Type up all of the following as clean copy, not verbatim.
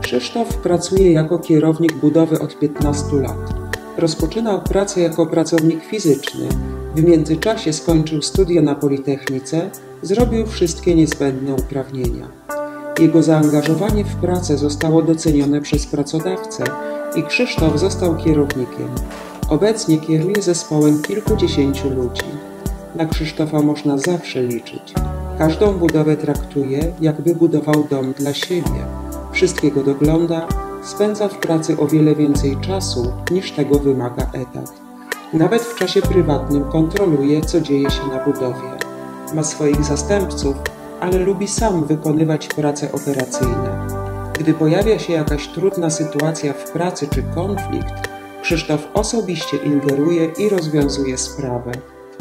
Krzysztof pracuje jako kierownik budowy od 15 lat. Rozpoczynał pracę jako pracownik fizyczny. W międzyczasie skończył studia na Politechnice, zrobił wszystkie niezbędne uprawnienia. Jego zaangażowanie w pracę zostało docenione przez pracodawcę i Krzysztof został kierownikiem. Obecnie kieruje zespołem kilkudziesięciu ludzi. Na Krzysztofa można zawsze liczyć. Każdą budowę traktuje, jakby budował dom dla siebie. Wszystkiego dogląda, spędza w pracy o wiele więcej czasu, niż tego wymaga etat. Nawet w czasie prywatnym kontroluje, co dzieje się na budowie. Ma swoich zastępców, ale lubi sam wykonywać prace operacyjne. Gdy pojawia się jakaś trudna sytuacja w pracy czy konflikt, Krzysztof osobiście ingeruje i rozwiązuje sprawę.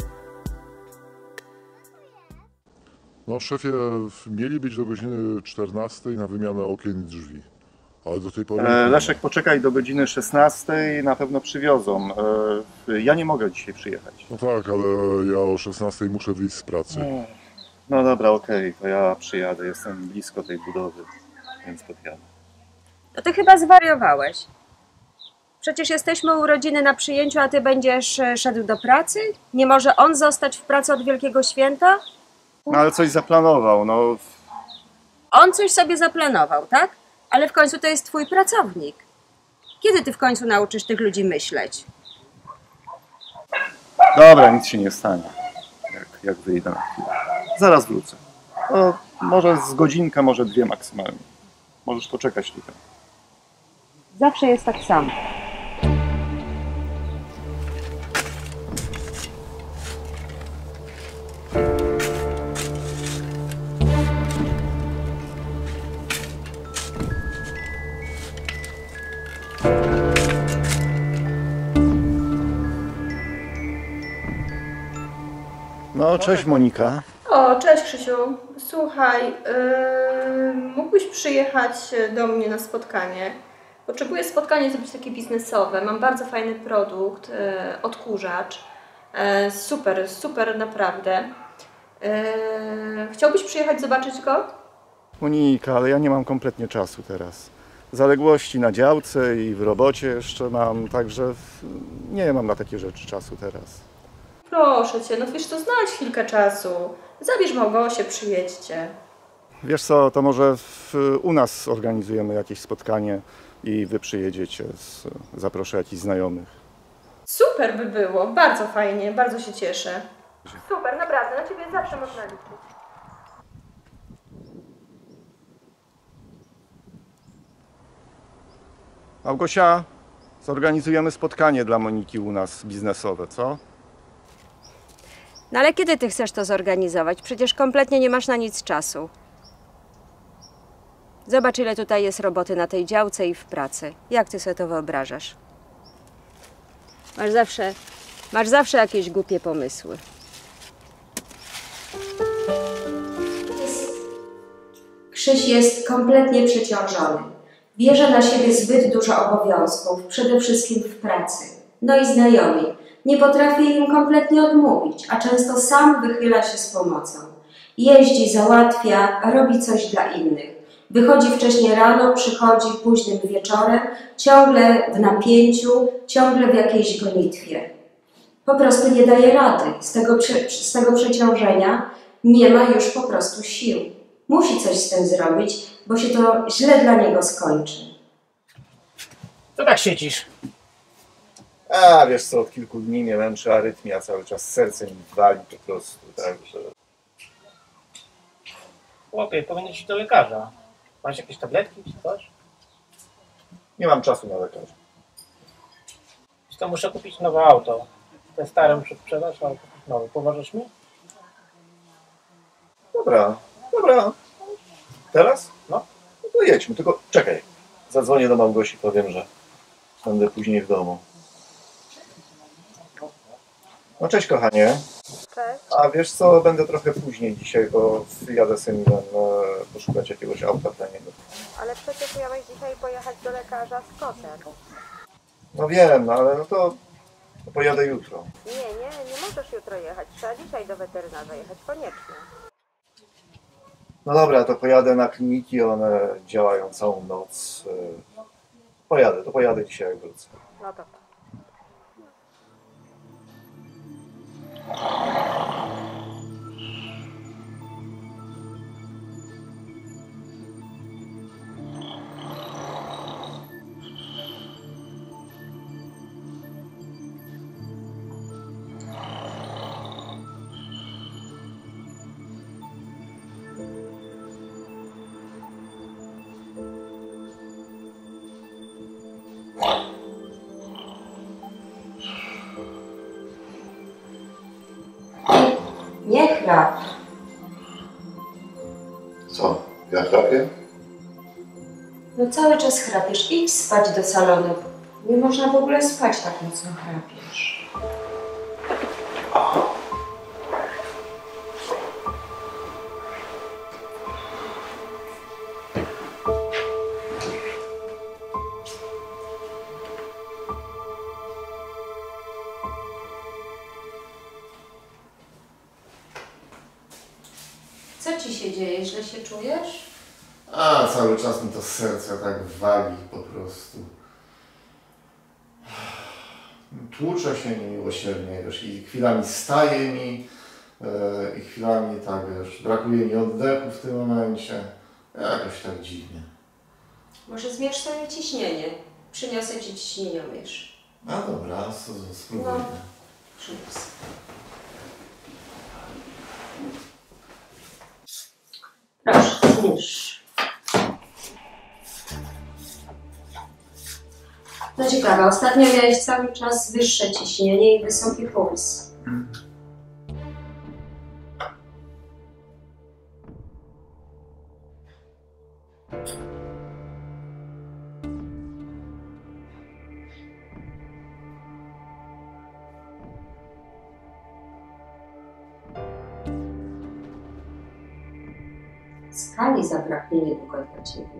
No, szefie, mieli być do godziny 14 na wymianę okien i drzwi, ale do tej pory... Leszek, poczekaj do godziny 16, na pewno przywiozą. Ja nie mogę dzisiaj przyjechać. No tak, ale ja o 16 muszę wyjść z pracy. No dobra, okej, to ja przyjadę, jestem blisko tej budowy, więc podjadę. No ty chyba zwariowałeś. Przecież jesteśmy u rodziny na przyjęciu, a ty będziesz szedł do pracy? Nie może on zostać w pracy od Wielkiego Święta? No ale coś zaplanował, no. On coś sobie zaplanował, tak? Ale w końcu to jest twój pracownik. Kiedy ty w końcu nauczysz tych ludzi myśleć? Dobra, nic się nie stanie, jak wyjdę na chwilę. Zaraz wrócę. No, może z godzinkę, może 2 maksymalnie. Możesz poczekać tutaj. Zawsze jest tak samo. No, cześć Monika. O, cześć Krzysiu. Słuchaj, mógłbyś przyjechać do mnie na spotkanie? Potrzebuję spotkanie zrobić takie biznesowe. Mam bardzo fajny produkt, odkurzacz. Super, super naprawdę. Chciałbyś przyjechać zobaczyć go? Monika, ale ja nie mam kompletnie czasu teraz. Zaległości na działce i w robocie jeszcze mam, także nie mam na takie rzeczy czasu teraz. Proszę Cię, no wiesz co, znajdź chwilkę czasu. Zabierz Małgosię, przyjedźcie. Wiesz co, to może u nas zorganizujemy jakieś spotkanie i wy przyjedziecie, zaproszę jakichś znajomych. Super by było, bardzo fajnie, bardzo się cieszę. Super, naprawdę, na Ciebie zawsze można liczyć. Małgosia, zorganizujemy spotkanie dla Moniki u nas biznesowe, co? No ale kiedy ty chcesz to zorganizować? Przecież kompletnie nie masz na nic czasu. Zobacz, ile tutaj jest roboty na tej działce i w pracy. Jak ty sobie to wyobrażasz? Masz zawsze jakieś głupie pomysły. Krzyś jest kompletnie przeciążony. Bierze na siebie zbyt dużo obowiązków, przede wszystkim w pracy. No i znajomi. Nie potrafi im kompletnie odmówić, a często sam wychyla się z pomocą. Jeździ, załatwia, robi coś dla innych. Wychodzi wcześnie rano, przychodzi późnym wieczorem, ciągle w napięciu, ciągle w jakiejś gonitwie. Po prostu nie daje rady. Z tego przeciążenia nie ma już po prostu sił. Musi coś z tym zrobić, bo się to źle dla niego skończy. Co tak siedzisz? A wiesz co, od kilku dni mnie męczy arytmia, cały czas serce mi wali po prostu, także... Chłopie, powinien iść do lekarza. Masz jakieś tabletki czy coś? Nie mam czasu na lekarza. To muszę kupić nowe auto. Te stare muszę sprzedać, ale kupić nowe. Pomożesz mi? Dobra. Teraz? No. No to jedźmy, tylko czekaj. Zadzwonię do Małgosi, powiem, że będę później w domu. No cześć kochanie. Cześć. A wiesz co, będę trochę później dzisiaj, bo jadę z Emilem poszukać jakiegoś auta dla niego. Ale przecież miałeś dzisiaj pojechać do lekarza z kotem. No wiem, no ale no to pojadę jutro. Nie możesz jutro jechać. Trzeba dzisiaj do weterynarza jechać, koniecznie. No dobra, to pojadę na kliniki, one działają całą noc. Pojadę dzisiaj, jak wrócę. No dobra. Nie chrap. Co? Ja chrapię? No cały czas chrapiesz. Idź spać do salonu. Nie można w ogóle spać tak mocno chrapiesz. Co ci się dzieje? Źle się czujesz? A, cały czas mi to serce tak wali po prostu. Tłuczę się niemiłosiernie, wiesz, i chwilami staje mi, i chwilami tak, wiesz, brakuje mi oddechu w tym momencie. Jakoś tak dziwnie. Może zmierz sobie ciśnienie. Przyniosę ci ciśnieniomierz. A dobra, spróbujmy. Przyniosę. Proszę, zmierz. No ciekawe, ostatnio miałeś cały czas wyższe ciśnienie i wysoki puls. Skali zabraknie niedługo dla ciebie.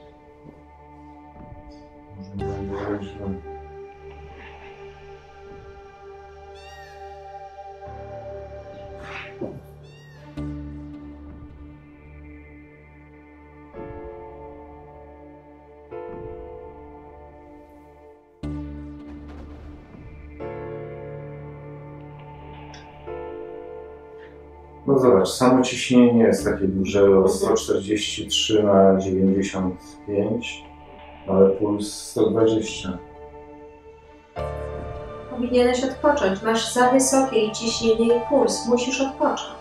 No zobacz, samo ciśnienie jest takie duże, 143/95, ale puls 120. Powinieneś odpocząć. Masz za wysokie i ciśnienie i puls. Musisz odpocząć.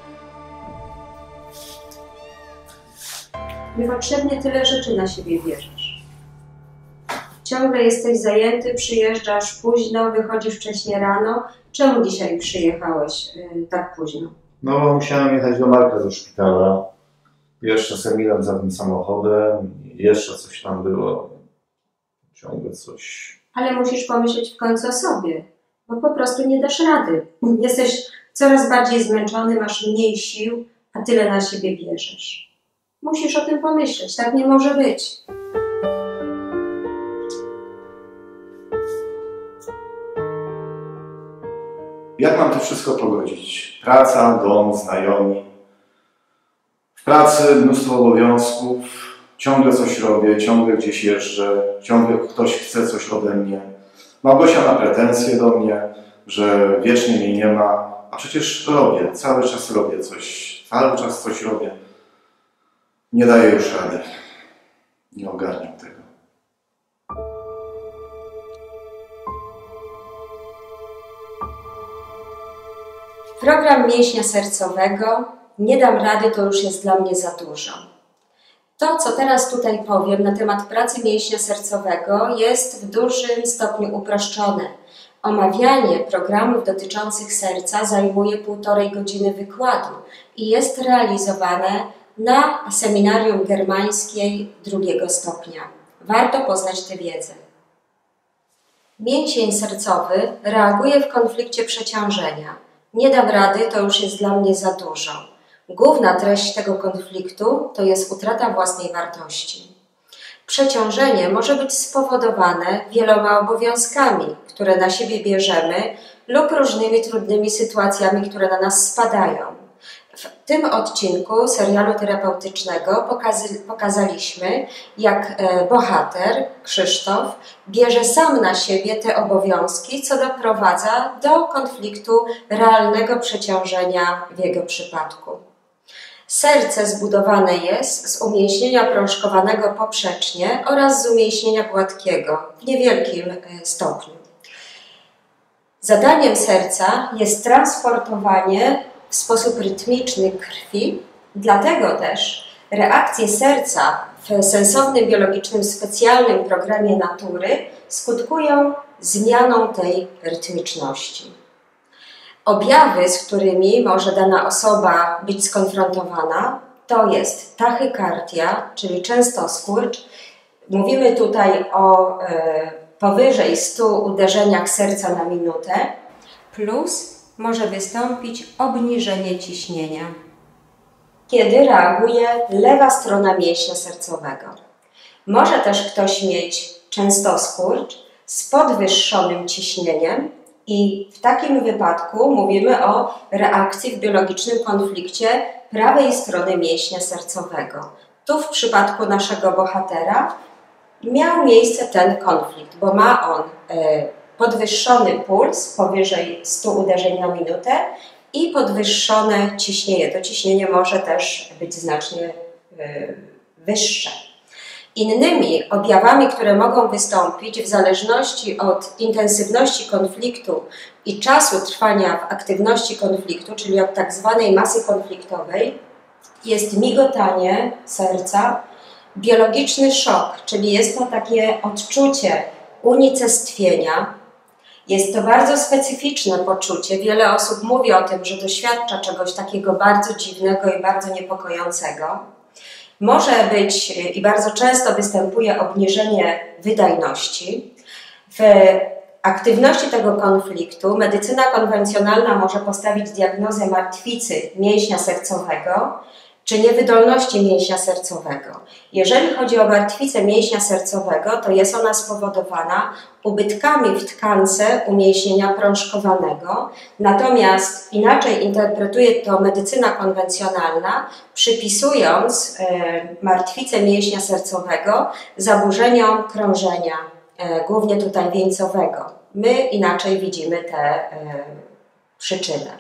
Niepotrzebnie tyle rzeczy na siebie bierzesz. Ciągle jesteś zajęty, przyjeżdżasz późno, wychodzisz wcześnie rano. Czemu dzisiaj przyjechałeś tak późno? No musiałem jechać do Marka do szpitala. Jeszcze z Emilem za tym samochodem. Jeszcze coś tam było. Ciągle coś. Ale musisz pomyśleć w końcu o sobie, bo po prostu nie dasz rady. Jesteś coraz bardziej zmęczony, masz mniej sił, a tyle na siebie bierzesz. Musisz o tym pomyśleć, tak nie może być. Jak mam to wszystko pogodzić? Praca, dom, znajomi. W pracy mnóstwo obowiązków, ciągle coś robię, ciągle gdzieś jeżdżę, ciągle ktoś chce coś ode mnie. Małgosia ma pretensje do mnie, że wiecznie mnie nie ma, a przecież robię, cały czas robię coś, cały czas coś robię. Nie daję już rady, nie ogarniam tego. Program mięśnia sercowego, nie dam rady, to już jest dla mnie za dużo. To, co teraz tutaj powiem na temat pracy mięśnia sercowego, jest w dużym stopniu uproszczone. Omawianie programów dotyczących serca zajmuje 1,5 godziny wykładu i jest realizowane na seminarium germańskiej 2. stopnia. Warto poznać tę wiedzę. Mięsień sercowy reaguje w konflikcie przeciążenia. Nie dam rady, to już jest dla mnie za dużo. Główna treść tego konfliktu to jest utrata własnej wartości. Przeciążenie może być spowodowane wieloma obowiązkami, które na siebie bierzemy lub różnymi trudnymi sytuacjami, które na nas spadają. W tym odcinku serialu terapeutycznego pokazaliśmy, jak bohater, Krzysztof, bierze sam na siebie te obowiązki, co doprowadza do konfliktu realnego przeciążenia w jego przypadku. Serce zbudowane jest z umięśnienia prążkowanego poprzecznie oraz z umięśnienia gładkiego w niewielkim stopniu. Zadaniem serca jest transportowanie w sposób rytmiczny krwi, dlatego też reakcje serca w sensownym, biologicznym, specjalnym programie natury skutkują zmianą tej rytmiczności. Objawy, z którymi może dana osoba być skonfrontowana, to jest tachykardia, czyli często skurcz. Mówimy tutaj o powyżej 100 uderzeniach serca na minutę, plus może wystąpić obniżenie ciśnienia, kiedy reaguje lewa strona mięśnia sercowego. Może też ktoś mieć często skurcz z podwyższonym ciśnieniem i w takim wypadku mówimy o reakcji w biologicznym konflikcie prawej strony mięśnia sercowego. Tu w przypadku naszego bohatera miał miejsce ten konflikt, bo ma on podwyższony puls powyżej 100 uderzeń na minutę i podwyższone ciśnienie. To ciśnienie może też być znacznie wyższe. Innymi objawami, które mogą wystąpić w zależności od intensywności konfliktu i czasu trwania w aktywności konfliktu, czyli od tak zwanej masy konfliktowej, jest migotanie serca, biologiczny szok, czyli jest to takie odczucie unicestwienia. Jest to bardzo specyficzne poczucie. Wiele osób mówi o tym, że doświadcza czegoś takiego bardzo dziwnego i bardzo niepokojącego. Może być i bardzo często występuje obniżenie wydajności. W aktywności tego konfliktu medycyna konwencjonalna może postawić diagnozę martwicy mięśnia sercowego czy niewydolności mięśnia sercowego. Jeżeli chodzi o martwicę mięśnia sercowego, to jest ona spowodowana ubytkami w tkance umięśnienia prążkowanego, natomiast inaczej interpretuje to medycyna konwencjonalna, przypisując martwicę mięśnia sercowego zaburzeniom krążenia, głównie tutaj wieńcowego. My inaczej widzimy tę przyczynę.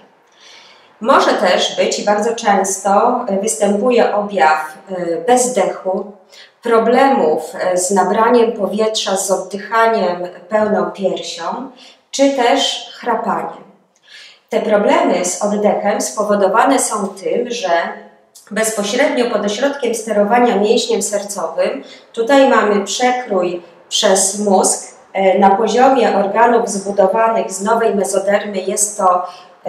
Może też być i bardzo często występuje objaw bezdechu, problemów z nabraniem powietrza, z oddychaniem pełną piersią, czy też chrapaniem. Te problemy z oddechem spowodowane są tym, że bezpośrednio pod ośrodkiem sterowania mięśniem sercowym, tutaj mamy przekrój przez mózg, na poziomie organów zbudowanych z nowej mezodermy jest to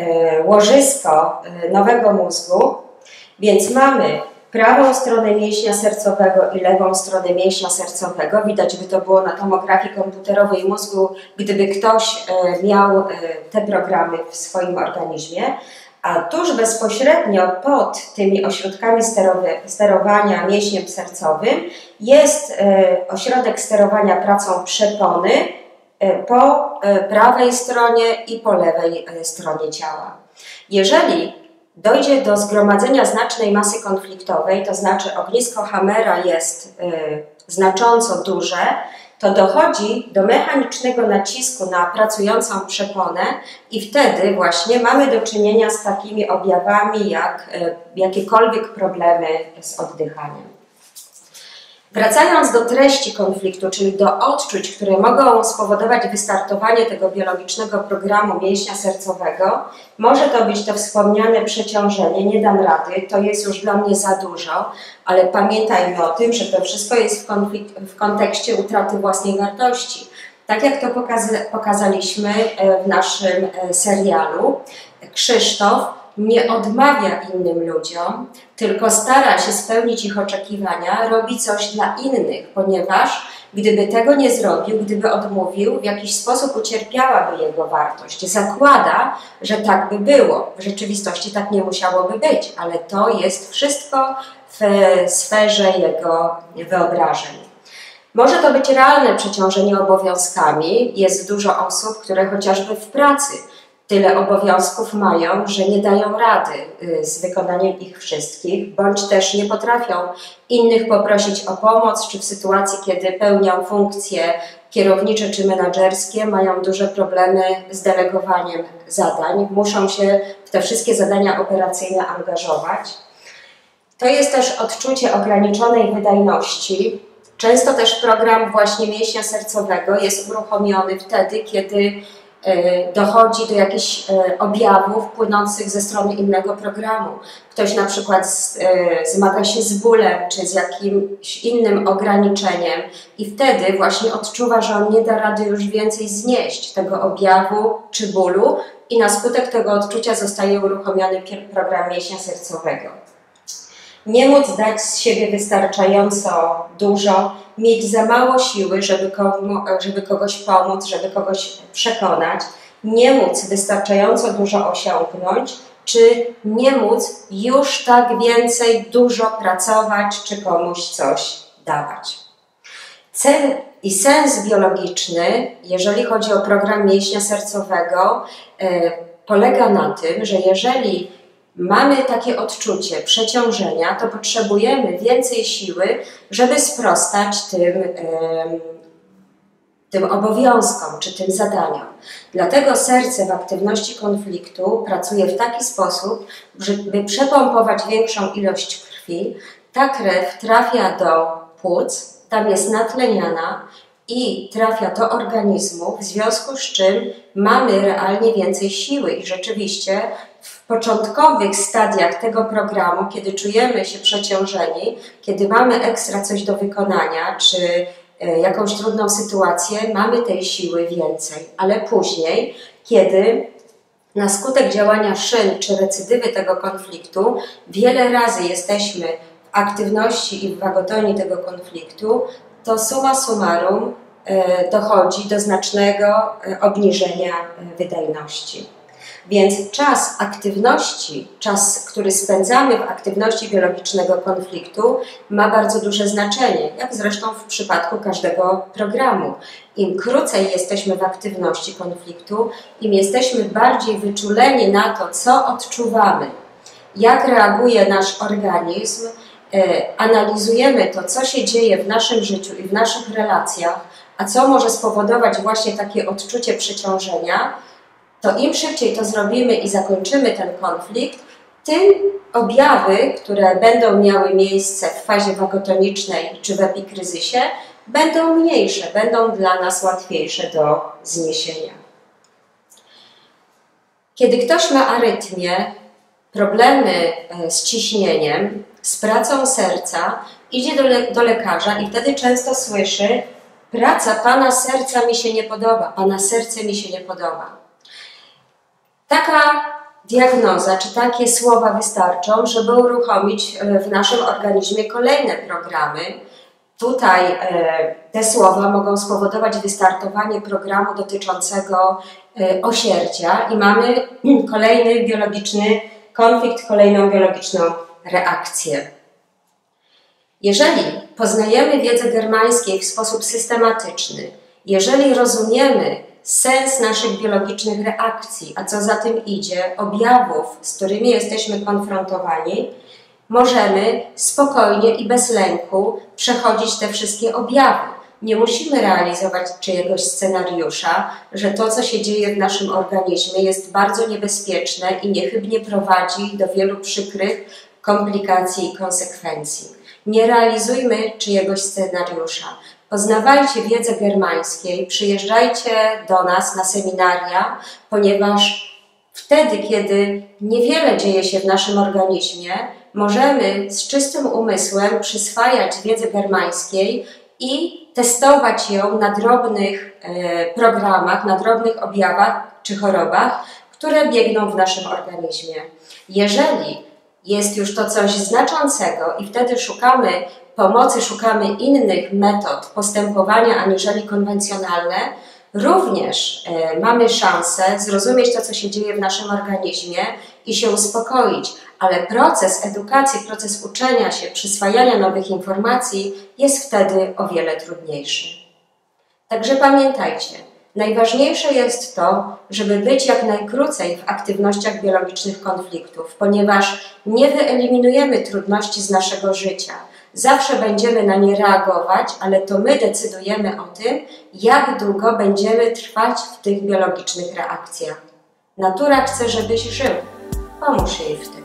łożysko nowego mózgu, więc mamy prawą stronę mięśnia sercowego i lewą stronę mięśnia sercowego. Widać by to było na tomografii komputerowej mózgu, gdyby ktoś miał te programy w swoim organizmie. A tuż bezpośrednio pod tymi ośrodkami sterowania mięśniem sercowym jest ośrodek sterowania pracą przepony po prawej stronie i po lewej stronie ciała. Jeżeli dojdzie do zgromadzenia znacznej masy konfliktowej, to znaczy ognisko Hammera jest znacząco duże, to dochodzi do mechanicznego nacisku na pracującą przeponę i wtedy właśnie mamy do czynienia z takimi objawami jak jakiekolwiek problemy z oddychaniem. Wracając do treści konfliktu, czyli do odczuć, które mogą spowodować wystartowanie tego biologicznego programu mięśnia sercowego, może to być to wspomniane przeciążenie, nie dam rady, to jest już dla mnie za dużo, ale pamiętajmy o tym, że to wszystko jest w kontekście utraty własnej wartości. Tak jak to pokazaliśmy w naszym serialu, Krzysztof nie odmawia innym ludziom, tylko stara się spełnić ich oczekiwania, robi coś dla innych, ponieważ gdyby tego nie zrobił, gdyby odmówił, w jakiś sposób ucierpiałaby jego wartość. Zakłada, że tak by było. W rzeczywistości tak nie musiałoby być, ale to jest wszystko w sferze jego wyobrażeń. Może to być realne przeciążenie obowiązkami. Jest dużo osób, które chociażby w pracy tyle obowiązków mają, że nie dają rady z wykonaniem ich wszystkich, bądź też nie potrafią innych poprosić o pomoc, czy w sytuacji, kiedy pełnią funkcje kierownicze czy menadżerskie, mają duże problemy z delegowaniem zadań, muszą się w te wszystkie zadania operacyjne angażować. To jest też odczucie ograniczonej wydajności. Często też program właśnie mięśnia sercowego jest uruchomiony wtedy, kiedy dochodzi do jakichś objawów płynących ze strony innego programu. Ktoś na przykład zmaga się z bólem czy z jakimś innym ograniczeniem i wtedy właśnie odczuwa, że on nie da rady już więcej znieść tego objawu czy bólu i na skutek tego odczucia zostaje uruchomiony program mięśnia sercowego. Nie móc dać z siebie wystarczająco dużo, mieć za mało siły, żeby kogoś pomóc, żeby kogoś przekonać, nie móc wystarczająco dużo osiągnąć, czy nie móc już tak więcej dużo pracować, czy komuś coś dawać. Cel i sens biologiczny, jeżeli chodzi o program mięśnia sercowego, polega na tym, że jeżeli mamy takie odczucie przeciążenia, to potrzebujemy więcej siły, żeby sprostać tym obowiązkom czy tym zadaniom. Dlatego serce w aktywności konfliktu pracuje w taki sposób, żeby przepompować większą ilość krwi. Ta krew trafia do płuc, tam jest natleniana i trafia do organizmu, w związku z czym mamy realnie więcej siły i rzeczywiście w początkowych stadiach tego programu, kiedy czujemy się przeciążeni, kiedy mamy ekstra coś do wykonania, czy jakąś trudną sytuację, mamy tej siły więcej. Ale później, kiedy na skutek działania szyn czy recydywy tego konfliktu wiele razy jesteśmy w aktywności i w wagotonii tego konfliktu, to summa summarum dochodzi do znacznego obniżenia wydajności. Więc czas aktywności, czas, który spędzamy w aktywności biologicznego konfliktu, ma bardzo duże znaczenie, jak zresztą w przypadku każdego programu. Im krócej jesteśmy w aktywności konfliktu, im jesteśmy bardziej wyczuleni na to, co odczuwamy, jak reaguje nasz organizm, analizujemy to, co się dzieje w naszym życiu i w naszych relacjach, a co może spowodować właśnie takie odczucie przeciążenia, to im szybciej to zrobimy i zakończymy ten konflikt, tym objawy, które będą miały miejsce w fazie wagotonicznej czy w epikryzysie, będą mniejsze, będą dla nas łatwiejsze do zniesienia. Kiedy ktoś ma arytmię, problemy z ciśnieniem, z pracą serca, idzie do lekarza i wtedy często słyszy: praca pana serca mi się nie podoba, pana serce mi się nie podoba. Taka diagnoza czy takie słowa wystarczą, żeby uruchomić w naszym organizmie kolejne programy. Tutaj te słowa mogą spowodować wystartowanie programu dotyczącego osierdzia i mamy kolejny biologiczny konflikt, kolejną biologiczną reakcję. Jeżeli poznajemy wiedzę germańskiej w sposób systematyczny, jeżeli rozumiemy sens naszych biologicznych reakcji, a co za tym idzie, objawów, z którymi jesteśmy konfrontowani, możemy spokojnie i bez lęku przechodzić te wszystkie objawy. Nie musimy realizować czyjegoś scenariusza, że to, co się dzieje w naszym organizmie, jest bardzo niebezpieczne i niechybnie prowadzi do wielu przykrych komplikacji i konsekwencji. Nie realizujmy czyjegoś scenariusza. Poznawajcie wiedzę germańskiej, przyjeżdżajcie do nas na seminaria, ponieważ wtedy, kiedy niewiele dzieje się w naszym organizmie, możemy z czystym umysłem przyswajać wiedzę germańskiej i testować ją na drobnych programach, na drobnych objawach czy chorobach, które biegną w naszym organizmie. Jeżeli jest już to coś znaczącego i wtedy szukamy pomocy, szukamy innych metod postępowania aniżeli konwencjonalne, również mamy szansę zrozumieć to, co się dzieje w naszym organizmie i się uspokoić, ale proces edukacji, proces uczenia się, przyswajania nowych informacji jest wtedy o wiele trudniejszy. Także pamiętajcie, Najważniejsze jest to, żeby być jak najkrócej w aktywnościach biologicznych konfliktów, ponieważ nie wyeliminujemy trudności z naszego życia. Zawsze będziemy na nie reagować, ale to my decydujemy o tym, jak długo będziemy trwać w tych biologicznych reakcjach. Natura chce, żebyś żył. Pomóż jej w tym.